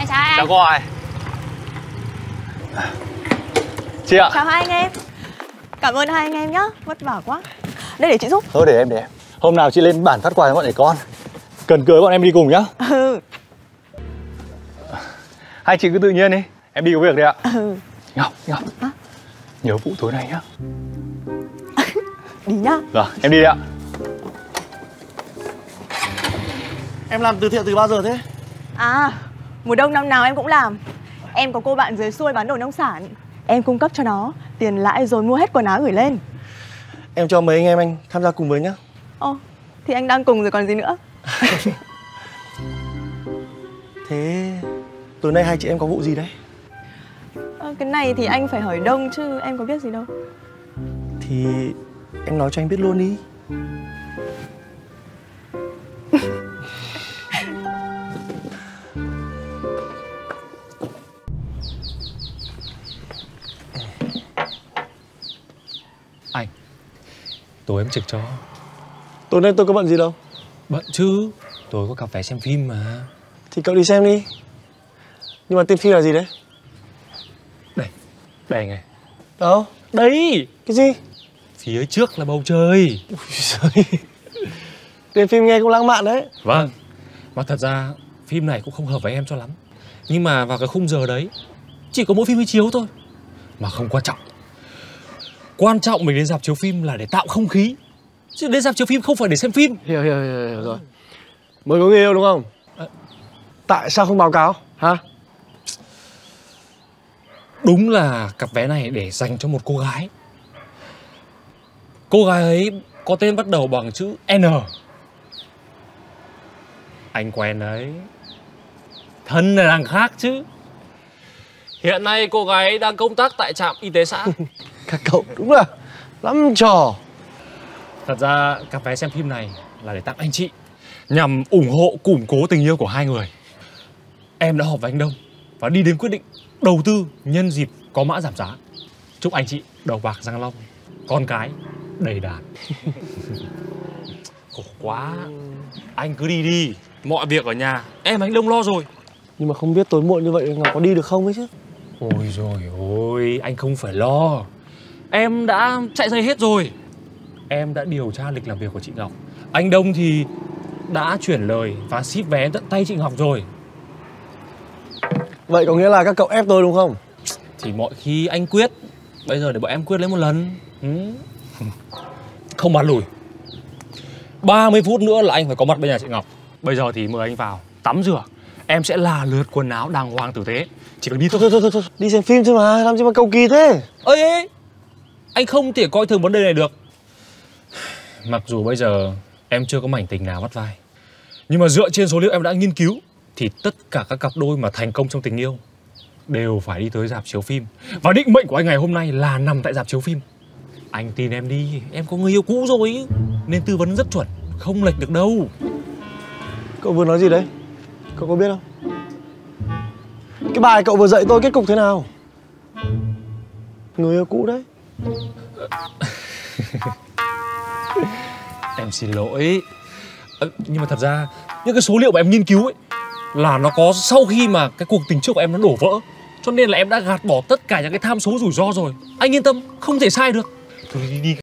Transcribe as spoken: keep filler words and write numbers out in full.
Em chào anh. Chào cô ơi. Chị ạ. Chào hai anh em. Cảm ơn hai anh em nhá, vất vả quá. Đây để chị giúp. Thôi để em để em. Hôm nào chị lên bản phát quà cho bọn trẻ con. Cần cưới bọn em đi cùng nhá. Ừ. Hai chị cứ tự nhiên đi, em đi có việc đây ạ. Ừ. Ngọc, Ngọc à? Nhớ vụ tối nay nhá. Đi nhá. Rồi, em đi đây ạ. Em làm từ thiện từ bao giờ thế? À, mùa đông năm nào em cũng làm. Em có cô bạn dưới xuôi bán đồ nông sản. Em cung cấp cho nó tiền lãi rồi mua hết quần áo gửi lên. Em cho mấy anh em anh tham gia cùng với nhá. Ồ, thì anh đang cùng rồi còn gì nữa. Thế tối nay hai chị em có vụ gì đấy? À, cái này thì anh phải hỏi Đông chứ em có biết gì đâu. Thì em nói cho anh biết luôn đi. Anh, tối em trực cho. Tối nay tôi có bận gì đâu. Bận chứ, tối có cặp vé xem phim mà. Thì cậu đi xem đi. Nhưng mà tên phim là gì đấy? Đây, đây anh này. Đâu? Đây. Cái gì? Phía trước là bầu trời. Ôi giời. Tên phim nghe cũng lãng mạn đấy. Vâng. Mà thật ra phim này cũng không hợp với em cho lắm. Nhưng mà vào cái khung giờ đấy chỉ có mỗi phim mới chiếu thôi. Mà không quan trọng. Quan trọng mình đến rạp chiếu phim là để tạo không khí. Chứ đến rạp chiếu phim không phải để xem phim. Hiểu hiểu hiểu, hiểu rồi. Mới có người yêu đúng không? À. Tại sao không báo cáo hả? Đúng là cặp vé này để dành cho một cô gái. Cô gái ấy có tên bắt đầu bằng chữ N. Anh quen đấy. Thân là đằng khác chứ. Hiện nay cô gái đang công tác tại trạm y tế xã. Các cậu đúng là lắm trò. Thật ra cặp vé xem phim này là để tặng anh chị, nhằm ủng hộ củng cố tình yêu của hai người. Em đã họp với anh Đông và đi đến quyết định đầu tư nhân dịp có mã giảm giá. Chúc anh chị đầu bạc răng long, con cái đầy đàn. Khổ quá. Anh cứ đi đi. Mọi việc ở nhà em anh Đông lo rồi. Nhưng mà không biết tối muộn như vậy Ngọc có đi được không ấy chứ. Ôi rồi ôi, anh không phải lo. Em đã chạy dây hết rồi. Em đã điều tra lịch làm việc của chị Ngọc. Anh Đông thì đã chuyển lời và ship vé tận tay chị Ngọc rồi. Vậy có nghĩa là các cậu ép tôi đúng không? Thì mọi khi anh quyết. Bây giờ để bọn em quyết lấy một lần. ừ. Không bán lùi. ba mươi phút nữa là anh phải có mặt bên nhà chị Ngọc. Bây giờ thì mời anh vào tắm rửa. Em sẽ là lượt quần áo đàng hoàng tử tế. Chỉ cần đi thôi. Thôi thôi thôi, thôi. Đi xem phim thôi mà, làm gì mà cầu kỳ thế. Ơi ê, anh không thể coi thường vấn đề này được. Mặc dù bây giờ em chưa có mảnh tình nào bắt vai, nhưng mà dựa trên số liệu em đã nghiên cứu thì tất cả các cặp đôi mà thành công trong tình yêu đều phải đi tới rạp chiếu phim. Và định mệnh của anh ngày hôm nay là nằm tại rạp chiếu phim. Anh tin em đi, em có người yêu cũ rồi nên tư vấn rất chuẩn, không lệch được đâu. Cậu vừa nói gì đấy? Cậu có biết không? Cái bài cậu vừa dạy tôi kết cục thế nào? Người yêu cũ đấy. Em xin lỗi. à, Nhưng mà thật ra những cái số liệu mà em nghiên cứu ấy là nó có sau khi mà cái cuộc tình trước của em nó đổ vỡ. Cho nên là em đã gạt bỏ tất cả những cái tham số rủi ro rồi. Anh yên tâm, không thể sai được. Thôi đi đi,